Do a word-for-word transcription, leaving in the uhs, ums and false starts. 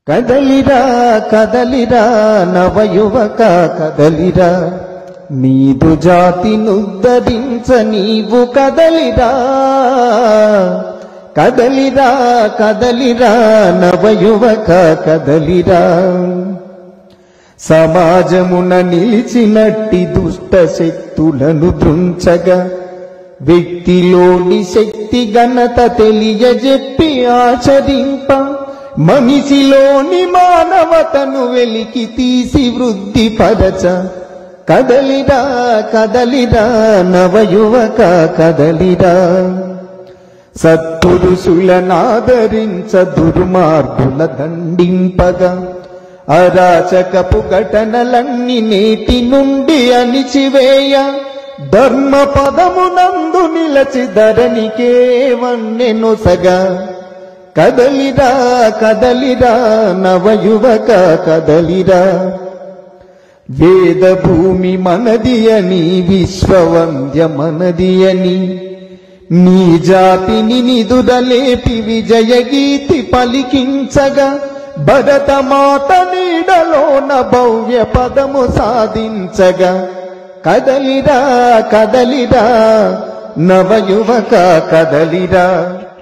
కదలిరా కదలిరా నవయువక కదలిరా, నీదు జాతి నుద్ధరించ నీవు కదలిరా. కదలిరా కదలిరా నవయువక కదలిరా, సమాజమున నిలిచినట్టి దుష్ట శక్తులను దృంచగా వ్యక్తిలోని శక్తి ఘనత తెలియజెప్పి ఆచరింప, మనిషిలోని మానవతను వెలికి తీసి వృద్ధి పరచ. కదలిరా కదలిరా నవయువక కదలిరా, సత్పురుషులనాదరించ దుర్మార్గుల దండింపగా అరాచకపు ఘటనలన్నీ నేటి నుండి అణిచివేయ, ధర్మ పదమునందు నిలచి ధరణికే వన్నెనొసగా. కదలిరా కదలిరా నవయువక కదలిరా, వేద భూమి మనది అని విశ్వవంద్య మనది అని నీ జాతిని నిదురలేపి విజయ గీతి పలికించగా, భరతమాత నీడలోన భవ్య పదము సాధించగా. కదలిరా కదలిరా నవయువక కదలిరా.